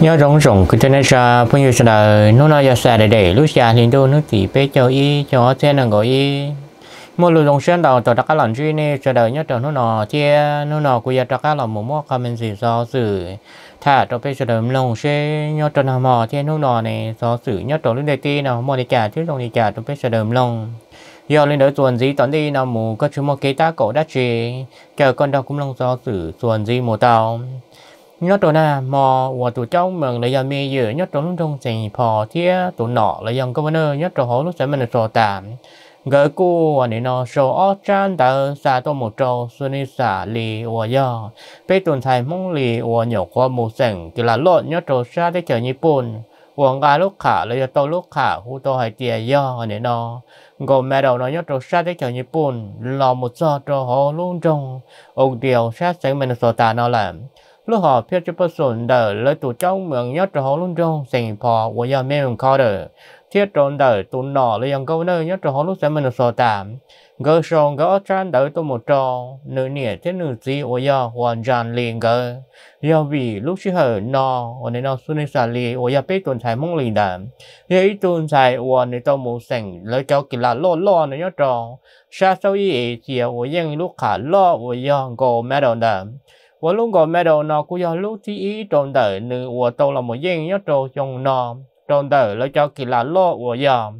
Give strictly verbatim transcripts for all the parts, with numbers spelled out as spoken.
nhớ rong rong cứ trên sa phong yêu sa nó nói giờ sa để để lúc xa thì đâu nước thì bé cho y cho thế nào gọi y mỗi lúc rong sen đầu tao đặt cái lần truy này sa đời nhớ tròn nó nọ chia nó nọ cũng giờ đặt cái lần một món comment gì do sự thà tao bé sa đời lòng xe nhớ tròn hàm mò thế nó nọ này do sự nhớ tròn lúc đây ti nào mua đi trả chứ không đi trả tao bé sa đời lòng giờ lên đỡ tuần gì tận đi nào mù có chúng một cái tá cổ đắt chê chờ con đâu cũng lòng do sự tuần gì mùa tao nhớ tụi na mò và tụi cháu mừng lại giờ mi giờ nhớ tụi lúc trong sành phò thía tụi nọ lại dòng có vấn đề nhớ tụi họ lúc sẽ mình sò tạm gỡ cô và nên nó sò ót chan tờ xa tôi một trâu xuân đi xả lì và do bây tuần thầy mong lì và nhỏ qua mù sành thì là lộn nhớ tụi xa để chờ nhị bồn và ngà lúc khả lại giờ tôi lúc khả hú tôi hay tìa do nên nó gồm mẹ đầu nó nhớ tụi xa để chờ nhị bồn lò một giò tụi họ luôn trong ông điều sát sẽ mình sò tạm nó làm lúc họ phía trước person đời lấy tụi cháu mượn nhớ cho họ luôn trong sành phò của nhà mẹ mình khó đời thiết trốn đời tụi nọ lấy dòng câu nơi nhớ cho họ lúc sẽ mình sò tạm gỡ sòng gỡ tràn đời tụi một trò nữ nịa thế nữ gì của nhà hoàn tràn liền gỡ do vì lúc chỉ hở nọ ở nơi nào xuân đi xả lì của nhà bé tuần thái mong liền đảm vậy tuần thái của nơi tụi một sành lấy cháu kỳ lạ lo lo nữa nhớ trò xa sau ý chiều của dân lúc khả lo của nhà gồm mẹ đầu đảm và lúc gọi mẹ đầu nó cũng do lúc tí ý tròn đời nữ của tôi là một dân nhớ trò trong nó tròn đời lấy cho kỳ lạ lo của giờ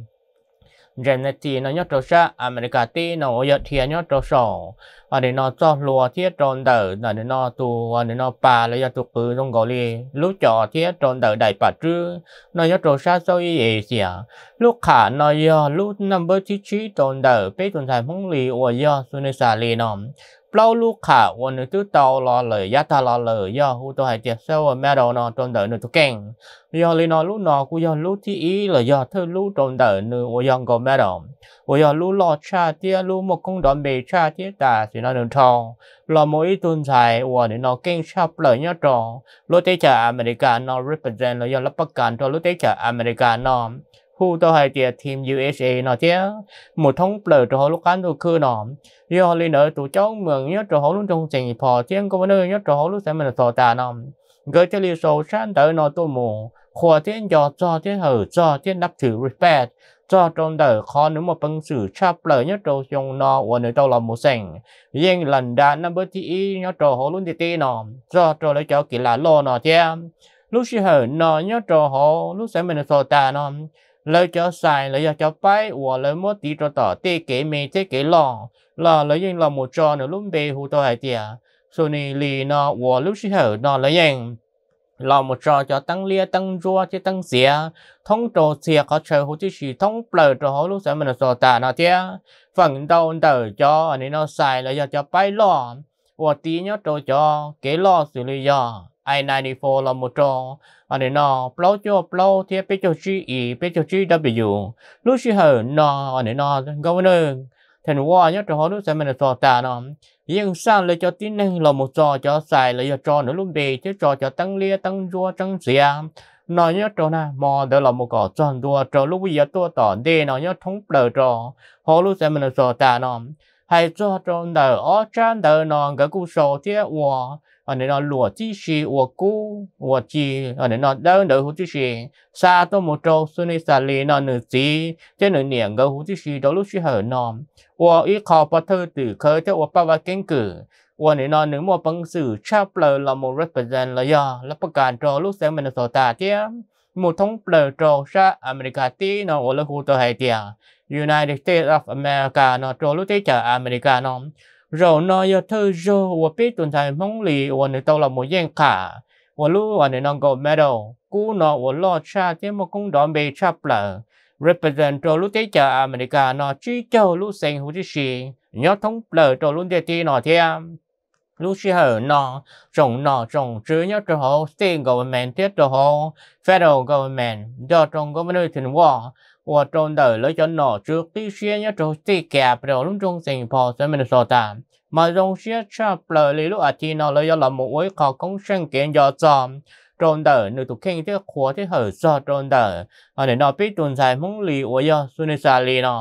Genetti nó nhớ trò xa America tí nó ở thì nhớ trò sổ và để nó cho lùa thiết tròn đời là để nó tù và để nó bà lấy cho tụ cứ trong gọi đi lúc cho thiết tròn đời đại bà trư nó nhớ trò xa sau ý gì à lúc khả nó do lúc number tí trí tròn đời bế tuần thái mong lì của giờ xuân đi xả lì nó lâu lúc khảวันนึงตู้tàu lo lời giá ta lo lời do hú tôi hay tiệt sau mẹ đầu nó tròn đời nữa tôi keng do li nó lúc nó cũng do lúc tí ý là do thơ lúc tròn đời nữa của do có mẹ đầu của do lúc lo cha tiệt lúc một công đoạn bề cha tiệt ta thì nó đừng thò lo mỗi tuần dài của để nó keng sắp lời nhớ trò lúc tế trả America nó represent là do lập bắc cảnh cho lúc tế trả America nó hú tôi hay tiệt team u ét a nó tiệt một thông lời cho lúc cán tôi khơi nó do li nợ tụi cháu mừng nhớ trò họ luôn trong sành phò tiếng có vấn đề nhớ trò họ lúc sẽ mình sò tà nó gửi cho li sầu sáng tới nó tôi mù khoa tiếng cho cho tiếng hở cho tiếng đáp thử respect cho trong đời khó nếu mà bằng sự chắp lời nhớ trò trong nó và nơi tao làm một sành riêng lần đã năm bữa thì nhớ trò họ luôn thì tê nó cho trò lấy cháu kỳ là lo nó chứ lúc xí hở nó nhớ trò họ lúc sẽ mình sò tà nó lời cho xài lời cho bay và lời mất tí cho tỏ tê kế mê tê kế lò là lấy những là một trò nữa lúc về hú tôi hay tiệt sau này lì nó và lúc xí hở nó lấy những là một trò cho tăng lia tăng rua chứ tăng xía thông trò xía có chơi hú chứ chỉ thông bờ trò hú lúc sẽ mình sò tà nó tiệt phần đầu đời cho anh nó xài lấy cho bay lò và tí nhớ trò cho kế lò xử lý do i chín bốn là một trò anh nó plau cho plau thì bây giờ G E bây giờ G W lúc xí hở nó anh nó governor thành hoa nhớ cho họ lúc sẽ mình sò tà nó nhưng sang lấy cho tin năng là một trò cho xài lấy cho trò nữa luôn bề chứ trò cho tăng lia tăng rua tăng xìa nó nhớ trò na mò đó là một cỏ tròn đua trò lúc bây giờ tôi tỏ đê nó nhớ thống bờ trò họ lúc sẽ mình sò tà nó hay cho trò đời ở trang đời nó cái cú sò thế hoa anh nó lùa chi xì hoa cú hoa chi anh nó đơn đỡ hú chi xì xa tôi một trò xuân đi xả lì nó nửa gì thế nửa niệm cái hú chi xì đó lúc xí hở nóว่าอีขอพอเธอตื่นเคยเจ้าว่าป้าว่าเก่งกือว่าในนอนหนึ่งว่าปังสื่อชาเปลอเราโม represent เลยย่อรับประการจอลูกเสียงเป็นโซตาเทียมหมู่ท้องเปลอจอชาอเมริกาตีนอโอเลหูตัวไฮเตีย United States of America นอจอลูกที่จากอเมริกานอเรานอยเธอโจว่าปีตุนไทยมงลีว่าในตัวเราโมแย่งขาว่าลูกว่าในนองโกลด์เมดัลกูนอว่าลอชาเทียมว่าคงดอนเบชาเปลอrepresent cho lúc tế chờ America nó chỉ cho lúc sinh hữu chí sĩ nhớ thống lời cho lúc tế tí nó thêm lúc xí hở nó trồng nó trồng chứ nhớ cho họ state government tiết cho họ federal government do trong governor thành hòa và trong đời lấy cho nó trước tí xí nhớ cho state kẹp rồi lúc trong sinh phò sẽ mình sò tạm mà trong xí chạp lời lý lúc à thì nó lấy cho là một cái khó công sinh kiện do chòm trong đời nữ tụ kinh thế khóa thế hở do trong đời ở để nó biết tuần dài mong lì của do sunisa lì nó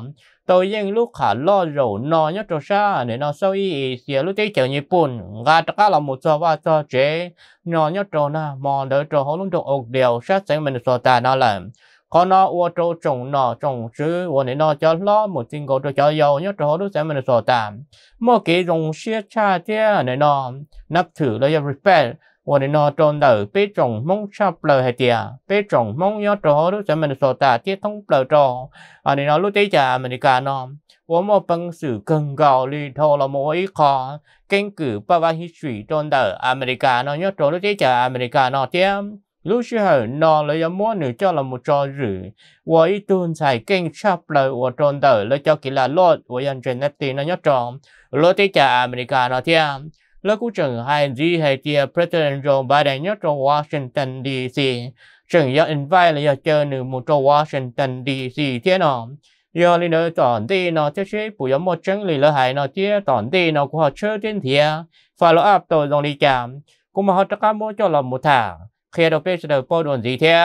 tôi yên lúc khả lo rồi nó nhớ cho xa để nó sau ý xìa lúc tới chờ nhật Bản gà tất cả là một trò và trò chế nó nhớ cho na mò đỡ cho họ luôn cho ốc điều sát sáng mình so ta nó làm còn nó ô tô trồng nó trồng chứ ô này nó cho lo một tin cầu cho cho giàu nhớ cho họ lúc sáng mình so ta một cái dùng xe cha thế này nó nắp thử là respect ô này nó trồng đỡ bế trồng mong sắp lời hay tiệt bế trồng mong nhớ cho họ lúc sáng mình so ta thiết thông lời cho anh ấy nói lúc đấy chả mình cả nó, tôi một bằng sự cần gạo li thô là một ý khó, kinh cử ba ba history trong đời America nó nhớ chỗ lúc đấy chả America nó thêm, lúc xưa nó lấy muốn nữa cho là một trò rử, tôi ý tuân xài kinh sắp lời của trong đời lấy cho kỳ là lót, tôi ăn trên net nó nhớ tròn, lúc đấy chả America nó thêm, lúc cũng chẳng hay gì hay tiệt President Joe Biden nhớ trong Washington đê xê. Chẳng giờ invite là giờ chơi nữa một chỗ Washington đê xê thế nào giờ đi nữa tòn đi nó thế chứ bây giờ một chân lì là hay nó thế tòn đi nó của họ chơi trên thiệt follow up tôi dòng đi chạm cũng mà họ tất cả mỗi cho là một tháng khi đầu tiên sẽ được bao đồn gì thế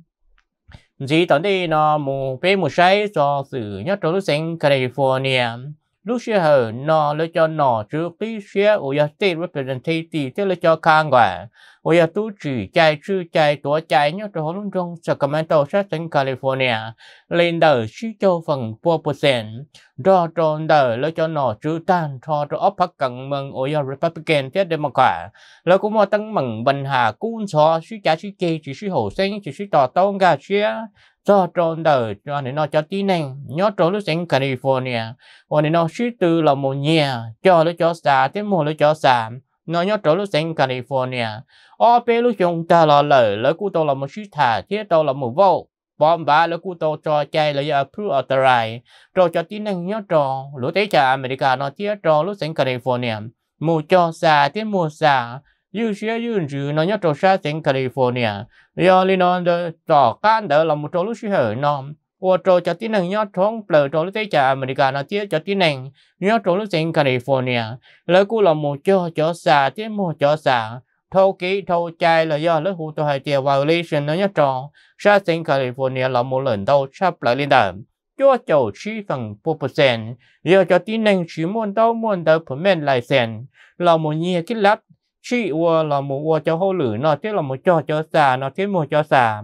gì tòn đi nó một bé một say cho sự nhất trong lúc sinh California lúc xưa hở nó lấy cho nó trước khi xưa ở nhà state representative thế lấy cho khang quả ở nhà tu chỉ chạy chữ chạy tuổi chạy nhớ cho lúc trong Sacramento sát tỉnh California lên đời suy cho phần bốn percent do trong đời lấy cho nó chữ tan cho cho ấp phát cận mừng ở nhà Republican thế Democratแล้วcũng mà tăng mừng bình hà cuốn so suy chạy suy kê chỉ suy hồ sinh chỉ suy tỏ tông gà chia cho trong đời cho nên nó cho tí năng nhớ trong lúc sinh California và nên nó suy tư là một nhà cho lấy cho xa thế một lấy cho xa nó nhớ trong lúc sinh California ở bên lúc chúng ta là lời lời của tôi là một suy thả thế tôi là một vô bom ba lời của tôi cho chạy là approve authorize rồi cho tí năng nhớ trong lúc tế trả America nó thế trong lúc sinh California một cho xa thế một xa yêu xưa yêu chữ nó nhớ trong sát sinh California giờ li nó tỏ can đỡ là một chỗ lúc xưa nó ô tô cho tí năng nhớ trong bờ chỗ lúc tế trả America nó thế cho tí năng nhớ trong lúc sinh California lời của là một cho cho xa thế một cho xa thâu kỹ thâu chạy là do lớp hụt tôi hay tiền violation nó nhớ trong sát sinh California là một lần đầu sắp lại lên đàm cho chầu chi phần bốn percent giờ cho tí năng chỉ muốn đâu muốn đâu permit license là một nhiều cái lắp chỉ là một ô cho hô lử nó thế là một cho cho xà nó thế một cho xà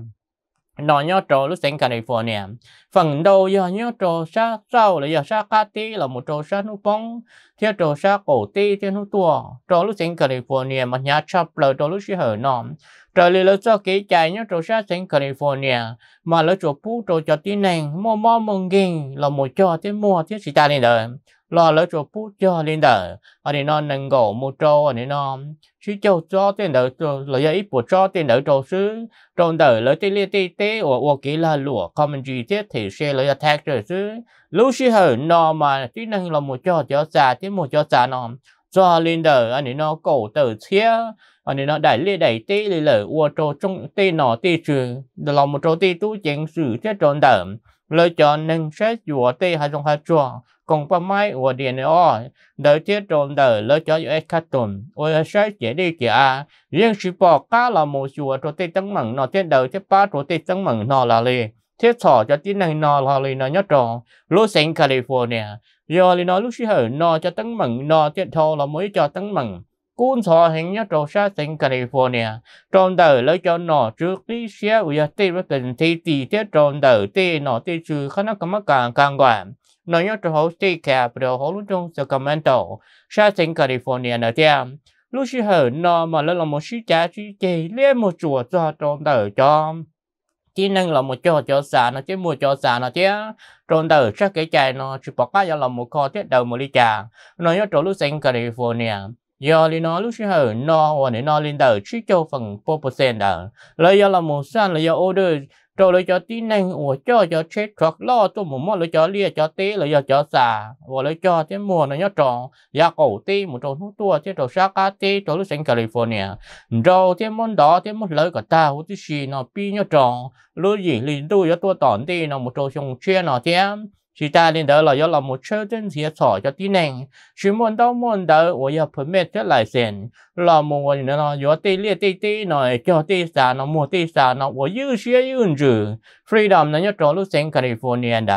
nó nhớ trò lúc sinh California phần đầu giờ nhớ trò sa sau là giờ sa cá tí là một trò sa nút bóng theo trò sa cổ tí theo nút tua trò lúc sinh California mà nhà chập lời trò lúc xí hở nó trò lì lỡ cho kỹ chạy nhớ trò sa sinh California mà lỡ trò phú trò cho tí nàng mò mò mừng kinh là một cho thế mua thế chỉ ta lên đời lo lỡ trò phú cho lên đời ở đây nó nâng gỗ một trò ở đây nó chứ châu cho tên đời là do ít của cho tên đời trò xứ trong đời lỡ tê liê tê tê ở ở kỹ là lụa commentary thiết thì sẽ lỡ attack rồi xứ lúc xí hở nó mà tí năng là một cho cho xà thế một cho xà nó cho lên đời anh ấy nó cổ tử thiết anh ấy nó đẩy liê đẩy tê lì lỡ ở trò trong tê nọ tê trừ là một trò tê tú chén sử thiết trong đời lỡ cho nâng xét dùa tê hai trong hai trò còn qua mai của điện ở đợi thiết trong đời lỡ cho u ét Carton ở sai chế đi kìa riêng chỉ bỏ cá là một chùa cho tây tăng mặn nó thiết đời thiết ba cho tây tăng mặn nó là lì thiết sỏ cho tí này nó là lì nó nhớ tròn Los Angeles California giờ lì nó lúc xí hở nó cho tăng mặn nó thiết thô là mới cho tăng mặn cuốn sỏ hình nhớ tròn sát Los Angeles California trong đời lỡ cho nó trước tí xe của tây với tình thì tí thiết trong đời tây nó tây trừ khá nó cầm càng càng quản nó nhớ cho họ stay cap rồi họ lúc trong Sacramento, sát sinh California nữa thêm. Lúc xí hở nó mà nó là một xí trả xí chê lên một chùa cho trong đời cho. Chỉ năng là một cho cho xả nó chứ mua cho xả nó chứ. Trong đời sát cái chai nó chỉ bỏ cá là một kho thiết đầu một ly trà. Nó nhớ cho lúc sinh California. Giờ thì nó lúc xí hở nó và để nó lên đời chỉ cho phần bốn percent đời. Lấy do là một sản là do order rồi lấy cho tí năng của cho cho chết truck lo tôi một món lấy cho lia cho tí lấy cho cho xà và lấy cho thế mùa nó nhớ tròn giá cổ tí một tròn hút tua thế rồi sát cá tí rồi lúc sinh California rồi thế món đó thế món lấy cả ta hút tí xì nó pi nhớ tròn lúc gì liền tôi cho tôi tỏn tí nó một tròn xong chia nó thế chỉ ta lên đó là do là một chơi trên phía sỏi cho tí năng chỉ muốn đâu muốn đâu và giờ permit cho lại sen là một người nó do tí lia tí tí nó cho tí xà nó mua tí xà nó và dư xía dư trừ freedom nó nhớ tròn lúc sinh California đàm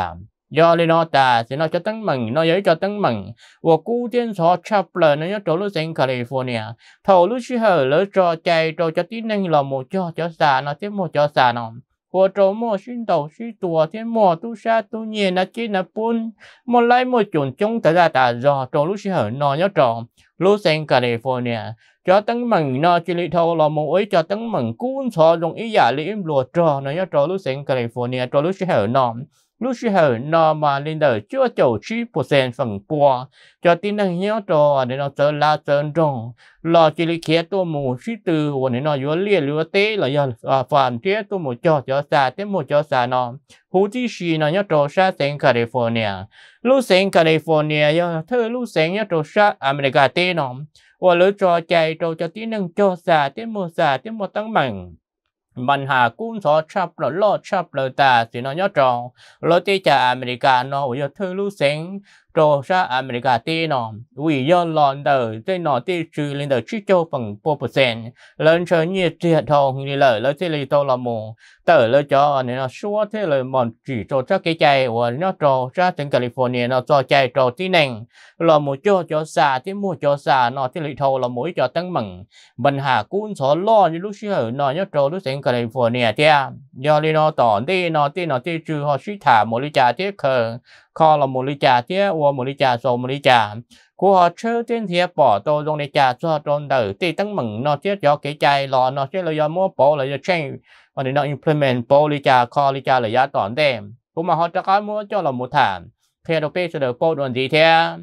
do lên nó ta thì nó cho tấn mừng nó giấy cho tấn mừng và cú tiên số chập lời nó nhớ trốn lúc sinh California thầu lúc xí hở lỡ cho chạy trò cho tí năng là một cho cho xa nó tiếp một cho xa nó của trò mua xin đầu xí tùa thế mua tu sa tu nhẹ nó chỉ nó bún một lấy một chuẩn chung tới ra ta do trò lúc xí hở nó nhớ trò lúc sinh California cho tấn mừng nó chỉ lý thầu là một ấy cho tấn mừng cú số dùng ý giả lý im lùa trò nó nhớ trò lúc sinh California trò lúc xí hở nó lúc xí hở nó mà lên đời chưa chầu chín phần trăm phần bùa cho tin năng nhớ trò để nó trở la trở rong lo chỉ lý kia tôi mù xí từ và để nó vừa liền vừa tế là giờ phản thiết tôi một cho cho xa thế một cho xa nó hú tí xì nó nhớ trò xa sinh California lúc sinh California giờ thơ lúc sinh nhớ trò xa America tế nó và lỡ trò chạy trò cho tin năng cho xa thế một xa thế một tăng mừng mình hà cũng so chắp là lo chắp là ta thì nó nhớ tròn lo tí cha America nó bây giờ thư lưu sinh trò sa America tí nó vì do lòn đời tí nó tí trừ lên đời chỉ cho phần bốn phần trăm lên chơi nhiệt triệt thòng như lời lấy tí lý tô là mù tờ lấy cho nên nó xua thế lời mòn chỉ cho chắc cái chạy và nó trò ra trên California nó cho chạy trò tí nền là một cho cho xa tí mua cho xa nó tí lý thô là mỗi cho tăng mừng mình hà cũng so lo như lúc xưa nó nhớ trò lúc sinh California tia do lý nó tỏ đi nó tí nó tí trừ họ suy thả một lý trà tí khờ kho là một lý trà tí và một lý trà số một lý trà của họ chơi trên thiệp bỏ tôi dùng lý trà cho tròn đời tí tăng mừng nó tiết cho cái chạy lò nó tiết là do mua bộ là do change và để nó implement bộ lý trà kho lý trà là giá tỏn đêm cũng mà họ cho cái mua cho là một thảm theo đồ bê sẽ được bộ đoàn gì theo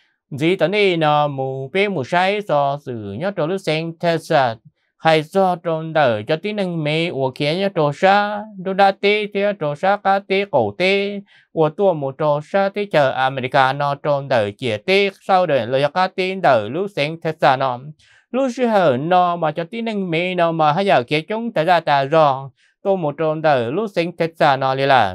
gì tới đây nó mù bê mù say do sự nhớ trò lúc sinh Texas hay do tròn đời cho tí năng mê của kia nhớ trò xa đô đa tê theo trò xa cá tê cổ tê của tua một trò xa tê chờ America nó tròn đời chia tê sau đời lời cá tê đời lúc sinh Texas nó lúc xưa hở nó mà cho tí năng mê nó mà hay giờ kia chúng ta ra ta rõ tôi một tròn đời lúc sinh Texas nó đi là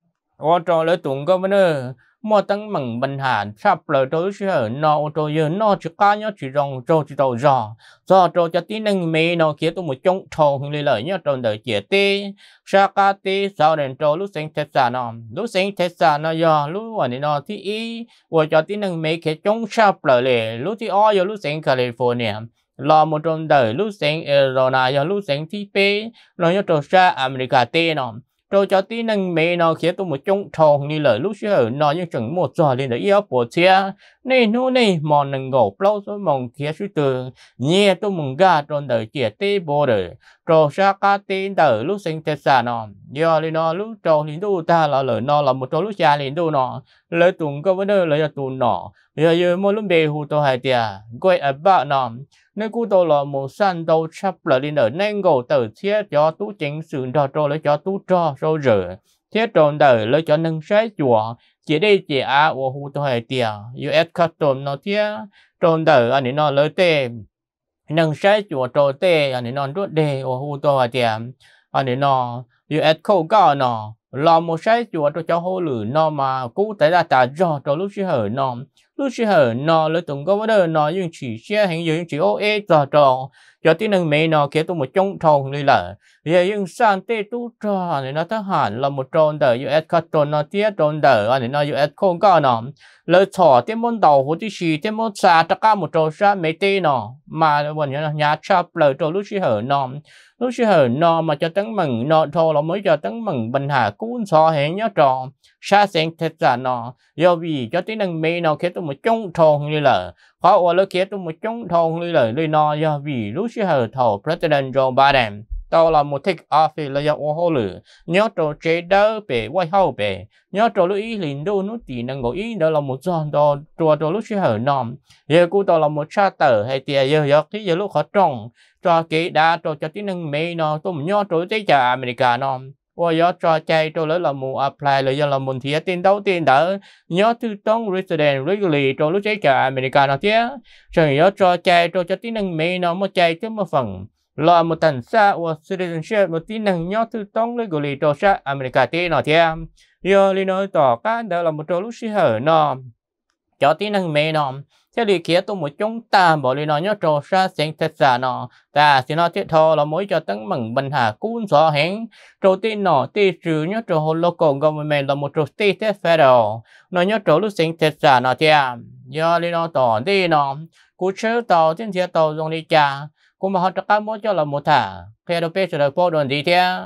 ô trò lỡ tụng có vấn đề mà tăng mừng bình hạn sắp lời tôi sẽ nó tôi giờ nó chỉ cá nhớ chỉ rong trâu chỉ đầu giò do trâu cho tí năng mê nó kia tôi một trong thầu hình lời nhớ trâu đời chia tê sa cá tê sau đến trâu lúc sinh thế sản nó lúc sinh thế sản nó giờ lúc ở đây nó thì ý và cho tí năng mê kia trong sắp lời lệ lúc thì ở giờ lúc sinh California lo một trong đời lúc sinh Arizona giờ lúc sinh thì pê nó nhớ trâu sa America tê nó rồi cho tí năng mê nó khiến tôi một trong thòng như lời lúc xưa nó như chừng một giờ lên để yêu bộ xe này nó này mòn nâng ngộ lâu số mong kia suy từ nhẹ tôi mong ga trong đời chia tê bồ đời rồi xa cá tên đời lúc sinh thế xa nó do lên nó lúc trâu liền đu ta là lời nó là một trâu lúc xa liền đu nó lời tụng có vấn đề lời là tụng nó giờ giờ mỗi lúc bề hù tôi hay tiệt quay ở bạn nó nên cú tôi là một san đâu sắp lại lên đời nên ngộ từ thiết cho tú chính sự cho cho lấy cho tú cho sâu rửa thiết tròn đời lấy cho nâng trái chùa chỉ đi chỉ à của hù tôi hay tiệt u ét custom nó thiết tròn đời anh ấy nó lấy tê nâng trái chùa trò tê anh ấy nó rút đề của hù tôi hay tiệt anh ấy nó u ét câu cao nó là một trái chùa cho cho hô lử nó mà cú tới là ta cho cho lúc xưa hở nó lúc xưa hở nó lấy tổng có vấn đề nó nhưng chỉ xe hình như chỉ ô ê cho cho cho tí năng mê nó kia tôi một trong thòng như là giờ nhưng sang tê tu cho này nó thắc hẳn là một tròn đời u ét custom nó tiết tròn đời anh nó u ét không có nó lấy thỏ tiết môn đầu hồ tí xì tiết môn xa tất cả một trò xa mấy tê nó mà vẫn như là nhà chắp lời trò lúc xưa hở nó lúc xưa hở nó mà cho tấn mừng nó thôi là mới cho tấn mừng bình hà cũng so hệ nhớ tròn xa sen thật ra nó do vì cho tí năng mê nó kia tôi một trong thòng như là khó qua lớp kia tôi một trong thòng như là lời nó do vì lúc xưa hở thầu President Joe Biden tao là một thích office là do ô hô lử nhớ trò chế đỡ về quay hậu về nhớ trò lúc ý liền đô nó chỉ năng gọi ý đó là một giòn đó trò trò lúc xưa hở nòm giờ cô tao là một cha tờ hay tiề giờ giờ cái giờ lúc khó trồng trò kế đa trò cho tí năng mê nó tôi nhớ trò tế trả America nó và do trò chạy trò lấy là một apply là do là một thiệt tiền đấu tiền đỡ nhớ thư tông resident legally trò lúc tế trả America nó thế rồi nhớ trò chạy trò cho tí năng mê nó một chạy tới một phần là một thành xa và citizenship một tí năng nhớ thư tông legally trò xa America thế nó thế giờ li nói tỏ cái đó là một trò lúc xí hở nó cho tí năng mê nó thế thì kia tôi một chúng ta bỏ đi nó nhớ trò sa sen thật giả nó ta thì nó thiết thọ là mỗi cho tấn mừng bình hà cuốn gió hẹn trò tin nó tì trừ nhớ trò hồ local government là một trò state federal nó nhớ trò lúc sen thật giả nó thì do đi nó tỏ đi nó cú chơi tàu trên thiệt tàu dùng đi cha cú mà họ tất cả mỗi cho là một thả khi đâu biết rồi phố đồn gì thế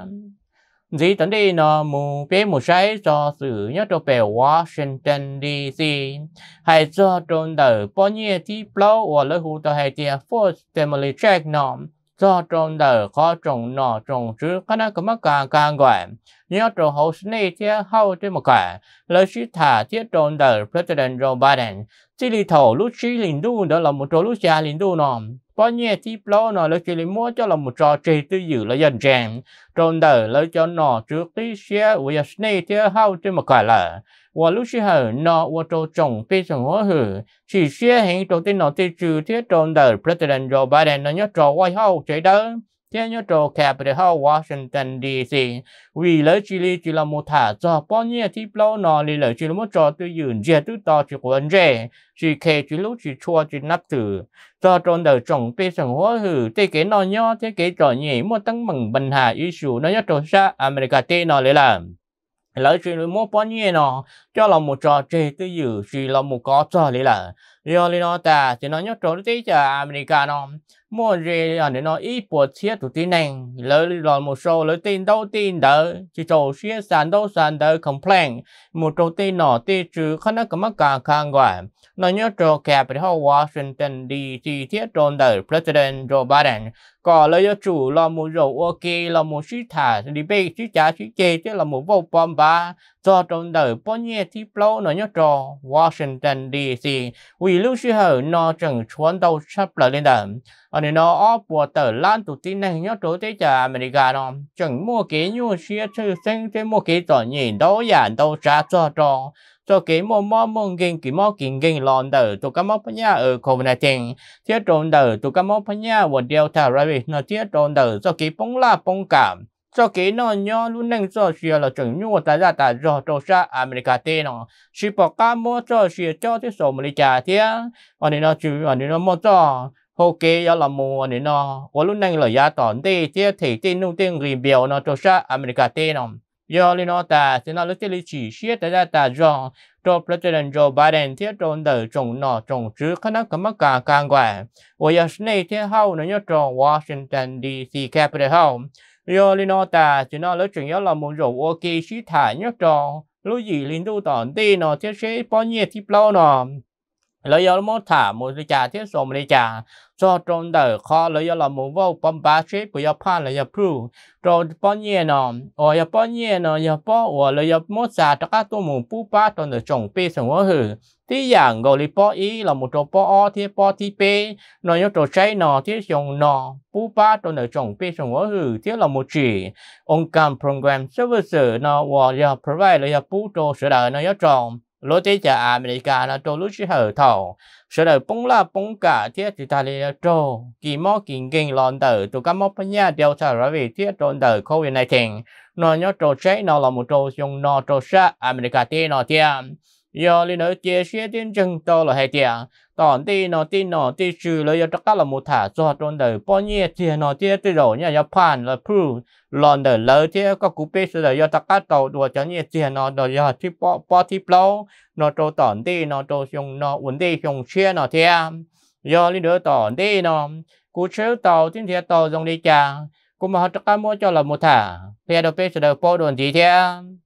dĩ tận đi nó mù bé mù say cho sự nhớ cho bè Washington đê xê hay cho trốn đời bao nhiêu tí plau hoặc lỡ hụt hay tia force family check nó cho trốn đời khó trồng nọ trồng chứ cái nào cũng mắc càng càng gọi nhớ cho hậu sinh tia hậu trên một cái lời chỉ thả tiết trốn đời President Joe Biden chỉ đi thầu lúc chỉ linh đu đó là một chỗ lúc xa linh đu nó bao nhiêu tí plau nó lấy chỉ lấy mua cho là một trò chơi tư dự là dần dàng tròn đời lấy cho nó trước tí xe của nhà snake theo hao trên một cái là và lúc xưa hở nó và trò trồng bê sừng hóa hử chỉ xe hiện trò tên nó tiêu trừ thiết tròn đời President Joe Biden nó nhớ trò White House chạy đó theo nhớ trò Capitol Hill Washington đê xê vì lấy chỉ lý chỉ là một thả cho bao nhiêu tí plau nó lý lấy chỉ là một trò tư dự dễ tư to chỉ của anh rể chỉ kể chỉ lúc chỉ chua chỉ nắp từ cho tròn đời trồng bê sừng hóa hử thế cái nó nhớ thế cái trò nhỉ một tăng mừng bình hà issue nó nhớ trò sa America tê nó lấy làm lấy chỉ là một bao nhiêu nó cho là một trò chơi tư dự chỉ là một có trò lấy là do lý nó ta chỉ nó nhớ trò tí cho America nó mua gì là để nó ít buộc thiết tụi tin này lấy là một số lấy tin đâu tin đỡ chỉ trò xía sàn đâu sàn đỡ complain một trò tin nó tí trừ khả năng có mắc càng càng gọi nó nhớ trò Capitol Hill Washington đê xê thiết tròn đời President Joe Biden có lấy cho chủ là một dầu ok là một sĩ thả đi bê sĩ trả sĩ chê chứ là một vô bom ba cho tròn đời bao nhiêu tí plau nó nhớ trò Washington đê xê vì lúc xưa hở nó chẳng chuẩn đâu sắp lại lên đầm ở đây nó ở bộ tờ lan tụi tin này nhớ trò tới cho America nó chẳng mua cái nhu xía chứ sinh chứ mua cái tỏ nhìn đâu giản đâu trả cho trò cho cái mò mò mong kinh cái mò kinh kinh lòn đời tụi các mò nhá ở covid nineteen thiết tròn đời tụi các mò nhá và Delta virus nó thiết tròn đời cho cái bông la bông cảm cho cái nó nhớ luôn nên cho xia là chẳng nhu tại ra tại do trò sa America tê nó chỉ bảo cả mò cho xia cho cái số mà đi trả thế ở đây nó chứ ở đây nó mò cho ok giờ là mùa này nó có lúc này là giá tòn tê thiết thì tin nông tin review nó trò sa America tê nó do lý nó ta thì nó lúc lý chỉ xía tại ra ta do cho President Joe Biden thiết tròn đời trồng nọ trồng chứ khả năng có mắc càng càng quả và giờ này thiết hậu nó nhớ trò Washington đê xê Capitol Hill do lý nó ta thì nó lúc chuyện là một dầu ok xí thả nhớ trò lúc gì linh tu tòn tê nó thiết sẽ bao nhiêu tiếp lâu nó lấy do một thả một cái trả thiết số một cái trả cho trong đời khó lấy do là một vô bấm ba chế của nhà pan là nhà pru rồi bao nhiêu nó ở nhà bao nhiêu nó nhà bao ở lấy do một xã tất cả tôi muốn pu ba trong đời trồng pe sinh hoạt hử tí dạng gọi là bao ý là một chỗ bao thì bao thì pe nó nhớ chỗ trái nó thì dùng nó pu ba trong đời trồng pe sinh hoạt hử thì là một chỉ ông cầm program service nó và nhà provide là nhà pu cho sự đời nó nhớ trồng lối tới cho America nó cho lúc hở thầu sau đó bung la bung cả thiết thì ta lấy cho kỳ mò kinh kinh lòn đời tụi các mốc nhá Delta virus thiết tròn đời covid nineteen nó nhớ trò trái nó là một trò dùng nó trò sa America tê nó tiêm do lý nói chia sẻ tin chừng to là hay tiêm tòn tê nó tin nó tê trừ lấy cho tất là một thả cho tròn đời bao nhiêu thì nó tiêm từ đầu nha Japan là pru lòn đời lấy thì có cú bê sẽ do tất cả tàu đùa cho nhiều tiền nó đòi do thì bỏ bỏ thì lâu nó trâu tòn đi nó trâu dùng nó ổn đi dùng xe nó thêm do lý đỡ tòn đi nó cú chơi tàu trên thiệt tàu dùng đi chả cú mà tất cả mỗi cho là một thả thì đâu bê sẽ được bỏ đồn gì thêm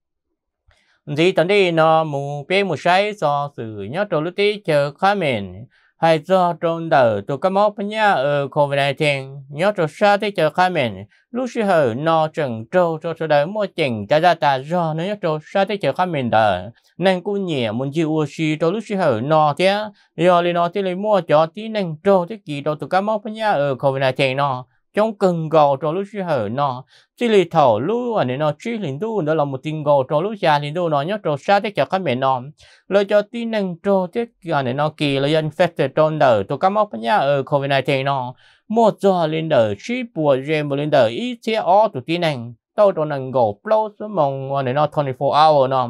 gì tòn đi nó mù bê mù say do sự nhớ trâu lúc tí chờ khá mình hay do trong đời tụi các mốc nhá ở covid nineteen nhớ cho sao thế chờ khai mình lúc xưa hở nó chẳng trâu cho số đời mua chỉnh ta ra ta do nó nhớ cho sao thế chờ khai mình đời nên cũng nhẹ muốn chịu oxy cho lúc xưa hở nó thế do li nó thế lấy mua cho tí nên trâu thế kỳ đâu tụi các mốc nhá ở covid nineteen nó trong cần gầu cho lúc xưa hở nó chỉ lì thầu lúc anh nó chỉ linh đu đó là một tin gầu cho lúc già linh đu nó nhớ cho sao thế chờ khai mình nó lời cho tí nên trâu thế anh nó kỳ là infected trong đời tụi các mốc nhá ở covid nineteen nó một giờ lên đời chỉ bùa riêng một lên đời ít thế ó tụi tí này tao cho nên gầu flow số mong anh nó twenty-four hour nó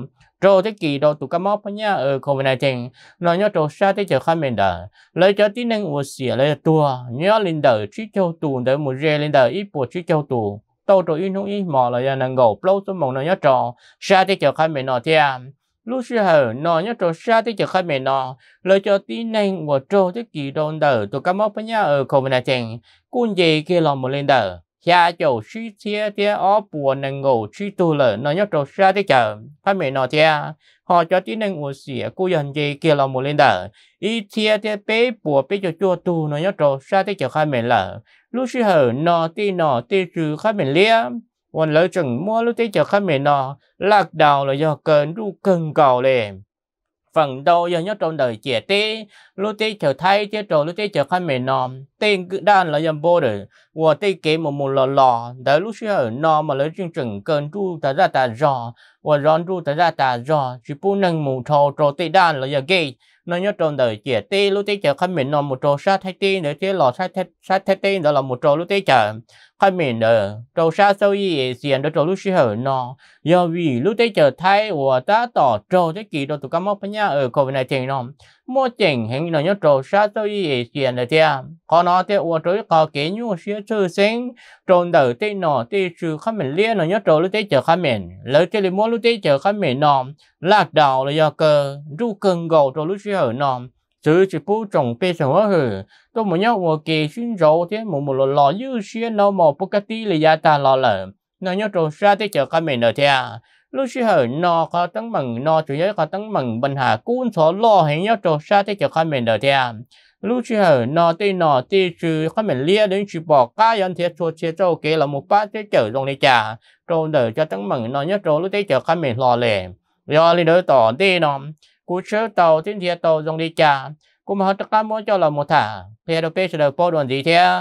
trâu thế kỳ đâu tụ cá móc nhá ở covid mười chín nó nhớ trâu xa thế chờ khai mình đờ lấy cho tí năng của xỉa lấy tua nhớ lên đờ chỉ châu tù đỡ một rê lên đờ ít bộ chỉ châu tù tàu trâu ít nung ít mò là nhà năng gầu lâu số mong nó nhớ trâu xa thế chờ khai mình nó thế lúc xưa nó nhớ trâu xa thế chờ khai mình nó lấy cho tí năng của trâu thế kỳ đâu đờ tụ cá móc nhá ở covid mười chín cún gì kia lòng một lên đờ cha châu suy chia thế ó bùa năng gầu chỉ tu lợ nó nhớ trâu xa thế chờ khai mình nó thế họ cho tí năng của xỉa cô dần gì kia lòng một lên đờ ít chia thế bé bùa bé cho chua tu nó nhớ trâu xa thế chờ khai mình lợ lúc xưa nó tí nó tí trừ khai mình liếm còn lỡ chừng mua lúc thế chờ khai mình nó lạc đầu là do cơn ru cơn cầu lên phần đầu giờ nhớ trong đời trẻ tê lúc thế chờ thay thế rồi lúc thế chờ khai mình nó tên cứ đan là dầm bô rồi và tê kế một một lò lò đỡ lúc xưa nó mà lỡ chừng chừng cơn ru ta ra ta rò và rón ru ta ra ta rò chỉ bu nâng mù thầu rồi tê đan là giờ ghê nó nhớ trong đời trẻ tê lúc thế chờ khai mình nó một trò sát thay tê nữa thế lò sát sát thay tê đó là một trò lúc thế chờ khai mình ở trò sát sâu gì xiên đó trò lúc xưa nó do vì lúc thế chờ thay và ta tỏ trò thế kỳ đó tụi các mốc nhá ở covid mười chín nó mua chỉnh hình nó nhớ trò sát sâu gì xiên đó thế có nó thế và trò có kế nhu xưa chữ sinh trong đời tê nó tê chữ khai mình liên nó nhớ trò lúc thế chờ khai mình lấy thế mua lúc thế chờ khai mình nó lạc đầu là do cơ ru cơn gầu trò lúc xưa nó chứ chỉ bố trồng bê sầu hử tôi muốn nhớ một kỳ xin rộ thế một một lò lò như xuyên nó một bốc tí là gia ta lò lợ nó nhớ trồng xa thế chờ các mình ở thế à lúc xưa nó có tấn mừng nó chủ yếu có tấn mừng bình hà cuốn số lo hay nhớ trồng xa thế chờ các mình ở thế à lúc xưa nó tê nó tê chứ các mình lia đến chỉ bỏ cá nhân thế cho chế châu kế là một bát thế chờ trong này trà trong đời cho tấn mừng nó nhớ trồng lúc thế chờ các mình lò lề do đi đỡ tỏ tê nó cú sớ tàu thiên thiệt tàu dòng đi trà cú mà tất cả mỗi cho là một thả thì đâu biết được bao đoàn gì thế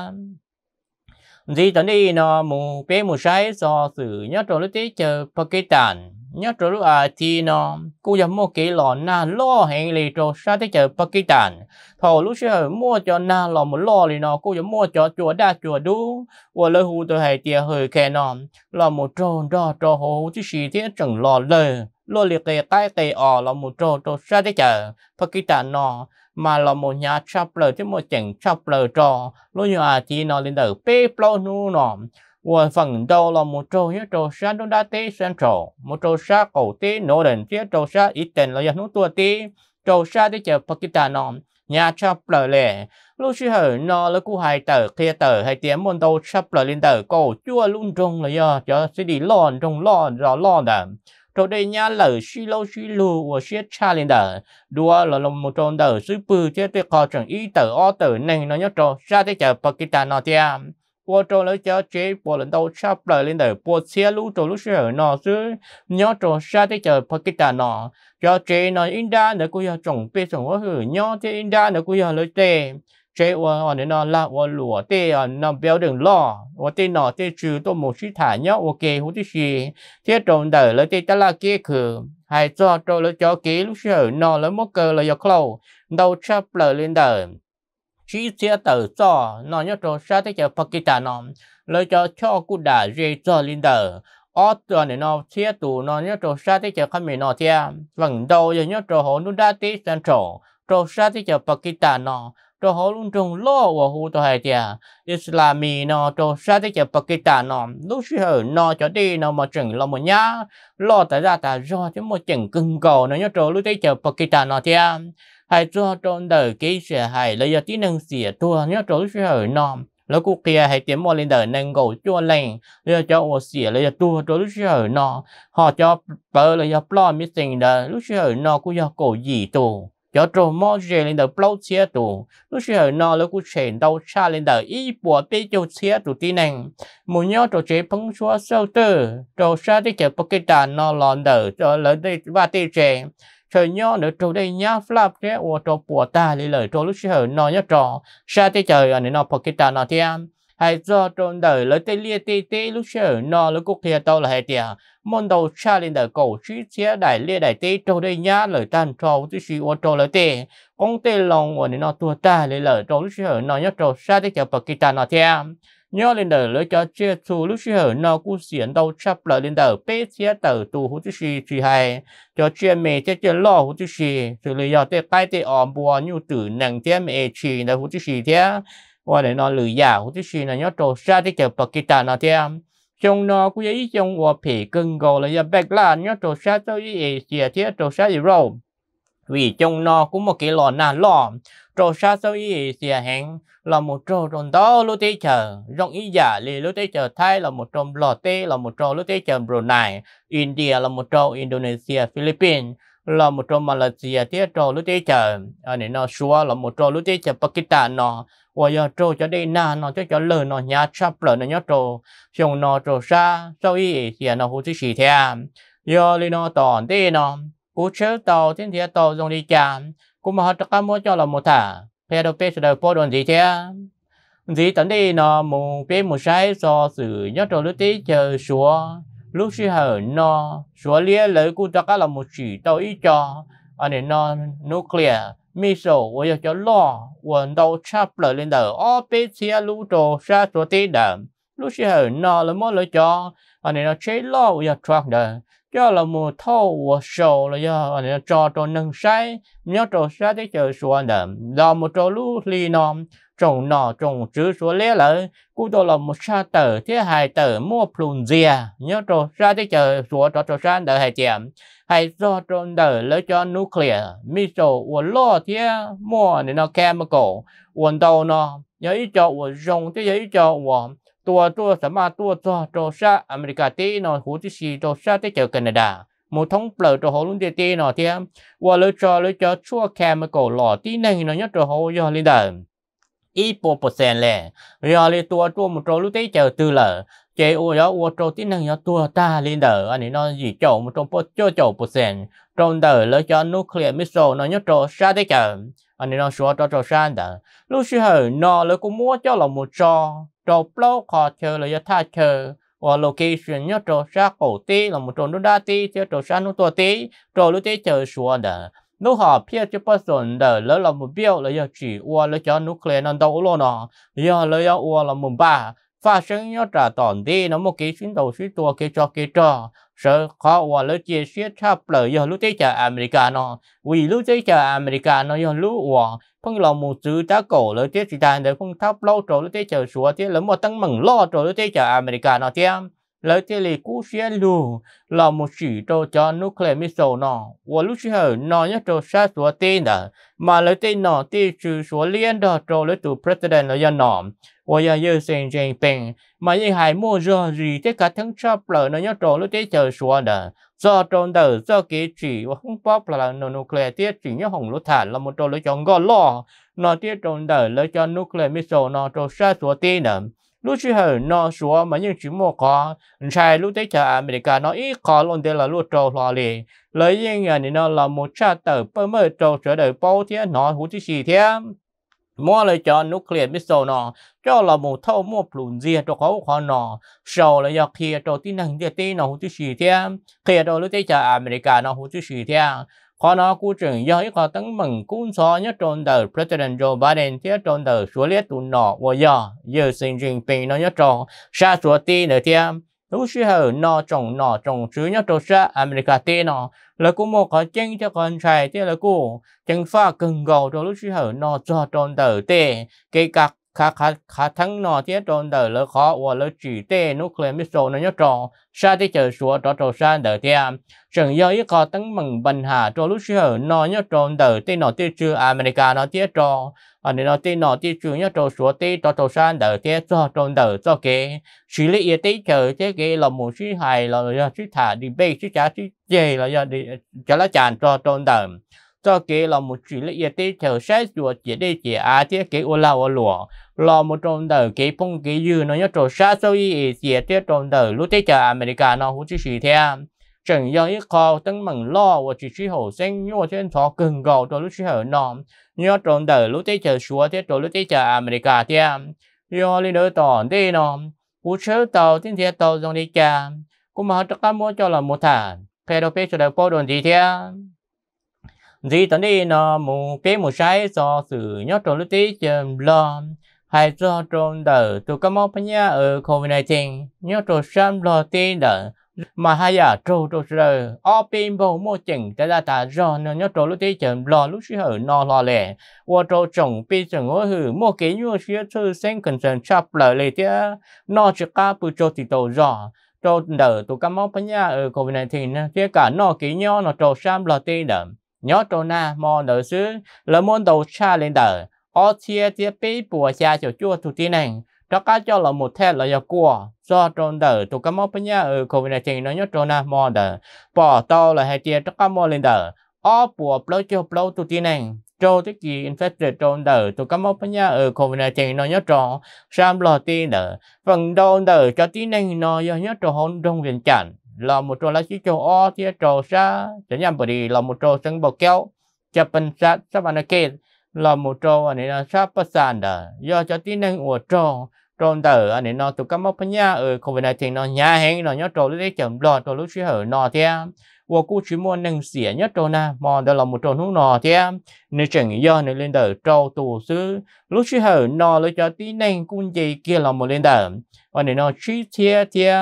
gì tận đi nó mù bé mù sai do sự nhớ rồi lúc tí chờ Pakistan nhớ rồi lúc à thì nó cú giờ mua cái lò na lo hẹn lì rồi sao tới chờ Pakistan thầu lúc xưa mua cho na lò một lo thì nó cú giờ mua cho chùa đa chùa đu và lời hù tôi hay tiệt hơi kẻ nó là một trò trò trò hồ chứ gì thế chẳng lò lời lo liệt cái cái cái ở là một trò trò sao tới chờ Pakistan nó mà là một nhà chắp lời chứ một chỉnh chắp lời trò lúc như à thì nó lên đầu bê plau nu nó và phần đầu là một trò như trò sáng đông đa tế central một trò sáng cổ tế nổ đền chứ trò sáng ít tiền là nó tua tế trò sáng tới chờ Pakistan nó nhà chắp lời lệ lúc xưa hở nó là cú hai tờ kia tờ hai tiếng môn đầu chắp lời lên tờ cổ chua luôn trong là do cho sẽ đi lon trong lon rõ lon đầm rồi đây nhà lỡ xí lâu xí lù và xí cha lên đờ đua là lòng một tròn đờ xứ bự chứ tôi có chẳng ý tờ o tờ này nó nhớ trò ra tới chờ Pakistan nó thì qua trò lấy cho chế bộ lần đầu sắp lời lên đờ bộ xe lũ trò lúc xưa nó xứ nhớ trò ra tới chờ Pakistan nó cho chế nó India nữa cũng trồng bê trồng quá hử nhớ thế India nữa cũng lấy tê chế và nên nó là và lúa tê nó béo đường lo và tê nó tê trừ tôi một chút thả nhớ ok hút tí gì thế trồng đời lấy tê ta là kia khử hay cho trâu lấy cho kế lúc xưa nó lấy một cơ là do khâu đầu chắp lời lên đời chỉ xe tờ cho nó nhớ trâu sát tới chờ Pakistan nó lấy cho cho cụ đã dễ cho lên đời ở tuần này nó xe tù nó nhớ trâu sát tới chờ khám mình nó theo vầng đầu giờ nhớ trâu hồ nó đã tí central trâu sát tới chờ Pakistan nó trò họ luôn trồng lo và hú tôi hay tiệt Islami nó trò sát tới chờ Pakistan nó lúc xưa nó cho đi nó mà chừng lo một nhá lo tại ra tại do chứ một chừng cưng cầu nó nhớ trò lúc tới chờ Pakistan nó tiệt hay cho trong đời cái sẽ hay lấy giờ tí năng xỉa tua nhớ trò lúc xưa nóแล้วกูเกียให้เตรียมมอลินเดอร์นั่งกูจ้วนแรงเลยจะโอเสียเลยจะตัวตัวลูกเสือนอหอจะเปิดเลยจะปล้อมิสิงเดอร์ลูกเสือนอกูจะกูหยีตัวcho trâu mò dê lên đầu plau chia tù lúc xưa nó lúc cú chèn đầu cha lên đầu y bùa bê châu chia tù tí nèng muốn nhớ trâu chế phăng xóa sâu tơ trâu sa tí chờ Pakistan nó lòn đầu cho lấy đây ba tê chè trời nhớ nữa trâu đây nhá flap thế ô trâu bùa ta lấy lời trâu lúc xưa nó nhớ trâu sa tí chờ anh nó Pakistan nó thiam hay do trong đời lấy tê lia tê tê lúc sở nó lấy cuộc kia tao là hay tiệt môn đầu cha lên đời cổ trí chia đại lia đại tê trâu đây nhá lời tan trâu tí sĩ ô trâu lời tê con tê lòng của nó tua ta lấy lời trâu lúc sở nó nhớ trâu xa tê chợ Pakistan nó theo nhớ lên đời lấy cho chia thu lúc sở nó cú xiển đầu chấp lời lên đời bế chia tờ tù hú tí sĩ chỉ hay cho chia mẹ chia chia lo hú tí sĩ xử lý do tê cái tê ỏm bùa nhu tử nặng tê mẹ chỉ là hú tí sĩ theo và để nó lười giả hú tí sĩ nó nhớ trâu xa tê chợ Pakistan nó theo trong nó cũng ý trong hòa phỉ cưng gồ là do bạch là nhớ trò sát cho ý xìa thiết trò sát gì rồi vì trong nó cũng một cái lò nà lò trò sát cho ý xìa hẹn là một trò tròn đó lúc tế chờ rộng ý giả lì lúc tế chờ Thái là một trò lò tê là một trò lúc tế chờ Brunei India là một trò Indonesia Philippines là một trò Malaysia thiết trò lúc tế chờ ở này nó xua là một trò lúc tế chờ Pakistan nó và giờ trâu cho đây na nó cho cho lời nó nhát chắp lời nó nhát trâu xong nó trâu xa sau ý thì nó hút xì theo giờ li nó tòn tê nó cú chớ tàu thiên thiên tàu dùng đi chạm cú mà họ tất cả mỗi cho là một thả phe đầu phe đầu po đồn gì thế gì tận đây nó một phe một sai do sự nhát trâu lúc tí chờ xúa lúc xí hở nó xúa lia lời cú tất cả là một chỉ tàu ý cho anh này nó nuclear mi sầu tôi cho lo quần đầu chắp lời lên đầu ở bên kia lũ trâu xa chỗ tê đầm lúc xưa nó là mỗi lời cho anh này nó chế lo tôi cho đời cho là một thâu và sầu là do anh này cho cho nâng sai nhớ trâu xa tới chờ xuống đầm do một trâu lũ li nó trồng nọ trồng chữ xuống lẽ lại cú tôi là một sa tờ thế hai tờ mua plun dìa nhớ trâu xa tới chờ xuống cho trâu xa đợi hai tiệm hay do trong đời lấy cho nuclear missile và lo thế mua để nó chemical quần đầu nó nhớ ý cho và dùng thế ý cho và tua tua什么tua cho cho sa America tí nó hữu tí gì cho sa tới chờ Canada một thống bờ cho họ luôn tí tí nó thế và lấy cho lấy cho chua chemical lọ tí này nó nhớ cho họ do lên đời ít bộ percent lệ giờ lên tua tua một trâu lúc tí chờ từ lợ chế ô đó ô trâu tí năng tua ta lên đời anh ấy nó gì chậu một trong bộ cho chậu percent trong đời lấy cho nuclear missile nó nhớ trâu xa tới chờ anh ấy nó xóa cho trâu xa đời lúc xưa nó lấy cũng mua cho là một trò trâu block họ chờ là tha chờ và location nhớ trâu xa cổ tí là một trâu nó đa tí chứ trâu xa nó tua tí trâu lúc tí chờ xóa đời lúc họ phía cho person đời lấy là một biểu là giờ chỉ qua lấy cho nuclear nó đâu luôn nó giờ lấy cho qua là một ba phát sinh nhớ trả tòn đi nó một cái chuyến đầu chuyến tua cái cho cái cho sợ khó qua lấy chia sẻ tháp lời giờ lúc tới chờ America nó vì lúc tới chờ America nó giờ lúc qua phong là một chữ tá cổ lấy tới chỉ đàn để phong tháp lâu rồi lúc tới chờ xuống thế lấy một tăng mừng lo rồi lúc tới chờ America nó thêm lấy thế là cú xé luôn là một chỉ cho cho nuclear missile nó và lúc xưa nó nhớ cho sát xuống tên đó mà lấy tên nó thì trừ xuống liên đó cho lấy từ president là do nó và giờ giờ sinh trình bình mà như hai mua rồi gì tất cảทั้งchắp lời nó nhớ cho lúc tới chờ xuống đó do trong đời do cái chỉ và không bóp là nó nuclear tiết chỉ nhớ hồng lúa thản là một trò lấy cho ngon lo nó tiết trong đời lấy cho nuclear missile nó cho sát xuống tên đó lúc xưa nó xuống mà những chuyện mua khó sai lúc tới chờ America nó ít khó luôn đây là lúc trâu lo lì lấy những người này nó là một cha tờ bơ mơ trâu trở đời bao thế nó hữu tí gì thế mua lấy cho nuclear missile nó cho là một thâu mua plun dìa cho khó khó nó sau là do kia trâu tí năng địa tí nó hữu tí gì thế kia trâu lúc tới chờ America nó hữu tí gì thế khó nó cũng chừng do ít có tấn mừng cũng so nhất trong đời President Joe Biden thế trong đời số liệt tụi nó và giờ giờ sinh trình bình nó nhất trong xa số ti nữa thêm lúc xưa nó trong nó trong chữ nhất trong xa America ti nó là cũng một cái chân cho con trai thế là cũng chân pha cưng gầu trong lúc xưa nó cho trong đời tê cái các khá khá khá thắng nó thế trong đời là khó và là chỉ tê nuclear missile nó nhất trong xa tới chờ số cho trong xa đời thêm chẳng do ít có tấn mừng bình hà cho lúc xưa nó nhất trong đời tê nó tê chưa America nó tiết cho anh nó tê nó tê chưa nhất trong số tê cho trong xa đời tiết cho trong đời cho cái xử lý y tế chờ thế cái là một suy hài là do suy thả đi bê suy trả suy chê là do đi cho nó tràn cho trong đời cho cái là một xử lý y tế chờ sát ruột chỉ đi chỉ à thế cái ô lao ô lụa là một trong đời cái phong cái dư nó nhất trong sát sau y chỉ thế trong đời lúc tới chờ America nó hữu chỉ theo chẳng do ít khó tấn mừng lo và chỉ suy hậu sinh nhưng mà trên thọ cần gầu cho lúc suy hở nó nhớ trong đời lúc tới chờ xuống thế rồi lúc tới chờ America theo do đi đỡ tỏ đi nó cú chớ tàu tin thiệt tàu dòng đi cha cú mà tất cả mua cho là một thả phe đâu phe cho đâu bao đồn gì thế gì tận đi nó mù phe mù sai do sự nhớ trốn lúc tí chầm lo hay do trốn đỡ tụ các món bánh nhà ở covid mười chín nhớ trốn sam lo tin đỡ mà hay à trâu trâu rồi ở bên bầu mua chỉnh cho ra ta do nó nhớ trâu lúc tí chậm lo lúc xí hở no lo lẹ qua trâu trồng bên trồng ở hử mua cái nhua xí thư sen cần cần chắp lại lấy thế nó chỉ cá bự trâu thì tàu rõ trâu đỡ tụ các món bánh nhà ở covid mười chín thế cả nó cái nhó nó trâu sam lo tin đỡ nhớ trâu na mò đỡ xứ là món đầu cha lên đỡ ở chia chia bê bùa xa cho chua tụ tí này đó cá cho là một thế là do của do trôn đỡ tụ cá mốc nhá ở covid mười chín nó nhớ trôn na mò đỡ bỏ to là hai chia đó cá mò lên đỡ ó bùa lâu cho lâu tụ tin này trôn cái gì infected trôn đỡ tụ cá mốc nhá ở covid mười chín nó nhớ trôn sam lo tin đỡ phần đầu đỡ cho tin này nó do nhớ trôn hôn trong viện chẩn là một trôn lá chỉ cho ó chia trôn sa chỉ nhằm bởi vì là một trôn sân bò kéo cho bên sát sát bạn kia là một trâu anh ấy là sắp bắt sàn đó do cho tin năng của trâu trâu đỡ anh ấy nó tụ các mốc nhá ở covid mười chín nó nhá hẹn nó nhớ trâu lúc đấy chậm lo trâu lúc xí hở nọ thế của cô chỉ muốn năng xỉa nhất trâu na mà đó là một trâu nút nọ thế nên chẳng do nên lên đỡ trâu tụ xứ lúc xí hở nọ lấy cho tin năng cung gì kia là một lên đỡ anh ấy nó chi thế thế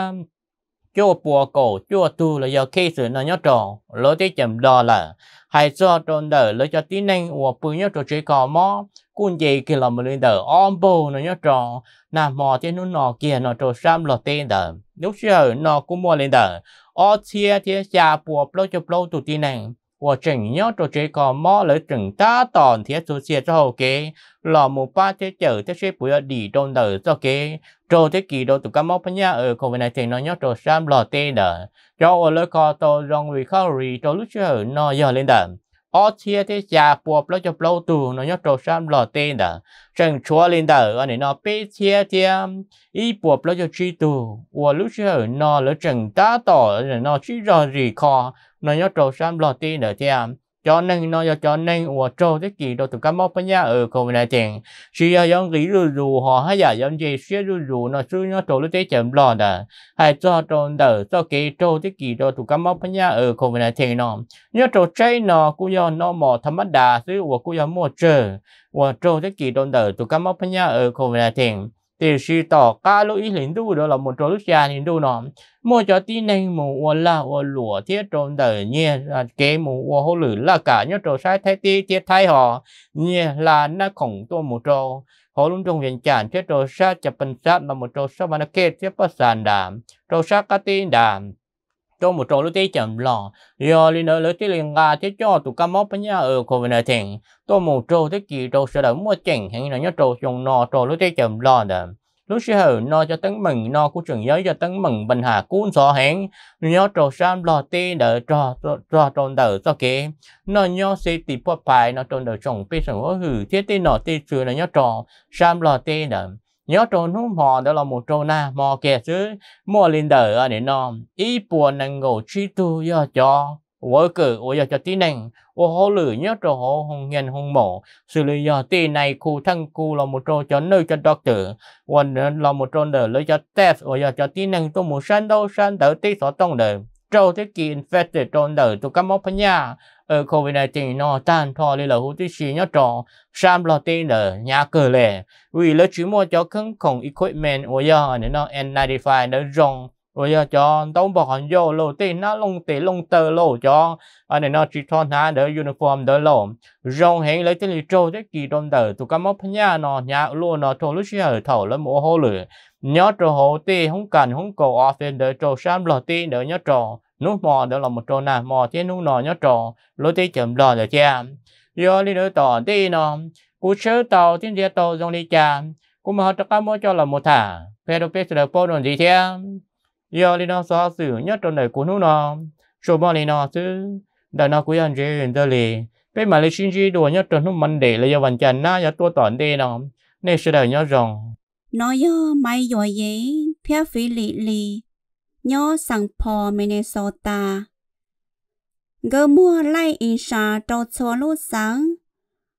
cho bùa cổ cho tu là do case nó nhớ trâu lúc đấy chậm lo là hay do trôn đỡ lấy cho tí năng của bùi nhớ trò chơi cò mò cuốn gì kia là một lên đỡ om bồ nó nhớ trò nà mò trên nó nọ kia nó trò sam lọt tên đỡ lúc giờ nó cũng mua lên đỡ ở chia chia xa bùa plo cho plo tụ tí năng của chừng nhớ trò chơi cò mò lấy chừng ta tòn thiết số xe cho hậu kế là một ba thế chở thế xếp bùi đi trôn đỡ cho kế trò thế kỳ đâu tụ cá mốc nhá ở covid này thì nó nhớ trò sam lọt tên đỡ cho ở lối cò tôi rong recovery cho lúc giờ nó giờ lên đỡ ở chia thế xa bùa plo cho plo tụ nó nhớ trò sam lọt tên đỡ chừng chúa lên đỡ anh ấy nó bê chia chia ý bùa plo cho chi tụ của lúc giờ nó lấy chừng ta tỏ nó chỉ rõ gì kho nó nhớ trò sam lọt tên đỡ theo cho nên nó cho nên của trâu thế kỷ đâu tụi các mốc nhá ở covid này tiền chỉ là giống gì rù rù họ hay là giống gì xía rù rù nó xưa nó trâu lúc thế chậm lo đã hay cho trâu đỡ cho cái trâu thế kỷ đâu tụi các mốc nhá ở covid này tiền nó nhớ trâu trái nó cũng do nó mò thấm mắt đà xứ của cũng do mua chờ của trâu thế kỷ đâu đỡ tụi các mốc nhá ở covid này tiền thì suy tỏ cá lũ ý lính đu đó là một trâu lúc già lính đu nó mua cho tí nên mù ô la ô lụa thiết trộn đỡ nhẹ kế mù ô hô lử là cả nhớ trâu sai thay tí thiết thay họ nhẹ là nó khổng tôi một trâu họ luôn trong viện chản thiết trâu sát chập bình sát là một trâu sát mà nó kết thiết bắt sàn đàm trâu sát cá tin đàm cho một trâu lúc tí chậm lò do lý nợ lúc tí liền gà thiết cho tụ cá mốc với nhau ở covid này thỉnh tôi một trâu thiết kỳ trâu sẽ đỡ mua chỉnh hay là nhớ trâu dùng nọ trâu lúc tí chậm lò đàm lúc xưa hở nó cho tấn mừng nó cũng chừng giới cho tấn mừng bình hà cuốn sọ hẹn nhớ trò sam lò tê đỡ trò trò tròn đỡ cho kế nó nhớ sẽ tìm bóp bài nó tròn đỡ trồng bê sừng hứa hử thiết tê nọ tê chừa là nhớ trò sam lò tê đỡ nhớ trò nút mò đó là một trò na mò kẹt chứ mua lên đỡ ở để nó ý buồn năng ngủ chi tu do cho vợ cử ôi cho tí năng ô hô lử nhớ trò hô hồng nhân hồng mổ xử lý do tí này khu thân khu là một trò cho nơi cho doctor còn là một trò đỡ lấy cho test ôi cho tí năng tôi muốn san đâu san đỡ tí xóa tông đỡ trâu thế kỷ infected trò đỡ tôi cắm mốc nhà ở covid này thì nó tan thò lên là hữu tí xí nhớ trò sam lo tí đỡ nhà cờ lệ vì lấy chú mua cho khứng khổng equipment ôi cho nên nó N chín mươi lăm đỡ rong rồi giờ cho tông bọc hành vô lô tiền nó lông tiền lông tơ lô cho anh này nó chỉ thon há đỡ uniform đỡ lô rong hẹn lấy tên lì trâu thế kỳ đông đỡ tụ cắm mốc nhà nó nhà luôn nó thô lúc xí hở thầu lấy mũ hô lửa nhớ trâu hồ tê không cần không cầu off đỡ trâu sam lò tê đỡ nhớ trâu nút mò đỡ là một trâu nà mò tê nút nọ nhớ trâu lô tê chậm lò đỡ cha giờ đi đỡ tỏ tê nó cú sớ tàu thiên địa tàu dòng đi cha cú mà họ tất cả mỗi cho là một thả phê đâu phê đỡ po đồn gì thế giờ đi nó xóa xử nhất trong đời của nó số bao này nó chứ đời nó cũng ăn chơi hiện giờ lì bên mà lấy xin gì đùa nhất trong nó mình để là do vận chuyển na do tua tỏn đi nó nên sẽ đời nhớ rồng nó do mai giỏi giấy phía phi lì lì nhớ sang po Minnesota gỡ mua lại in sa trâu xóa lúa sáng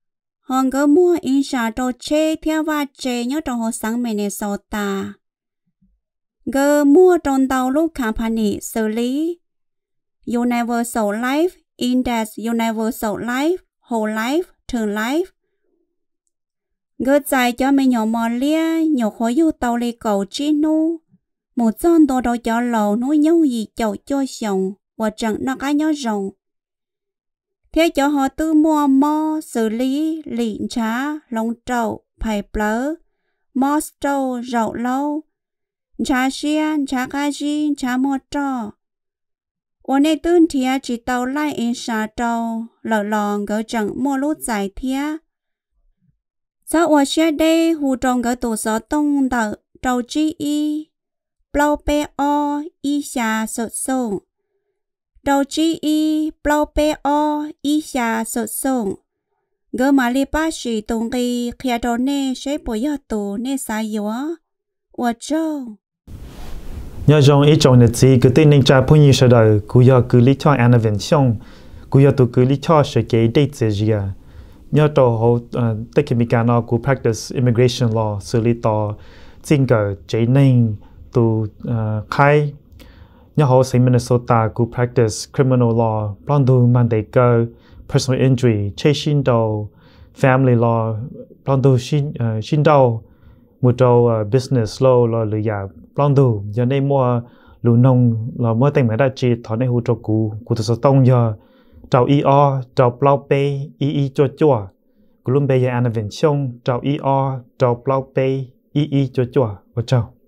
hòn gỡ mua in sa trâu chê theo và chê nhớ trong hồ sáng Minnesota. Gỡ mua trong tàu lúc company xử lý Universal Life, Index Universal Life, Whole Life, Term Life. Gỡ dài cho mình nhỏ mò lia, nhỏ khói yu tàu lì cầu chi nu. Một con đồ đồ cho lầu nuôi nhau gì chậu cho sống, và chẳng nó cái nhỏ rồng. Thế cho họ tư mua mò, xử lý, lịn trá, lông trậu, phải plớ, mò trâu, rậu lâu, trá xiên, trá cá gì, trá mò trò. Và này tương thịa chỉ tàu lại in xa trâu, lỡ lòng gỡ chẳng mua lút giải thịa. Sau ở xe đây, hù trông gỡ tủ gió tông đỡ, trâu chi y. Blau bê o y xa sột sông. Đầu chi y blau bê o y xa sột sông. Gỡ mà li bác sĩ tông ghi khía đồ nê sẽ bổ yо tù nê xa yếu. Ủa châu. Nhớ dòng ý trọng nịch gì cứ tên ninh tra phụ như sở đời cú yо cứ lý cho intervention cú yo tù cứ lý cho sở kế đế dễ dì à. Nhớ tổ hồ tất kì mì gà nó cú practice immigration law xử lý tỏ chính cờ chế ninh tu khai nhớ họ sinh Minnesota ku practice criminal law plan tu mandate go personal injury chế xin đầu family law plan tu xin xin đầu một đầu business law là lừa gạt plan tu giờ này mua lúa nông là mua tiền máy đa chi thọ này hỗ trợ cụ cụ tự sự tông giờ trào er trào plau pay ee chua chua cụ luôn bây giờ intervention trào er trào plau pay ee chua chua và trào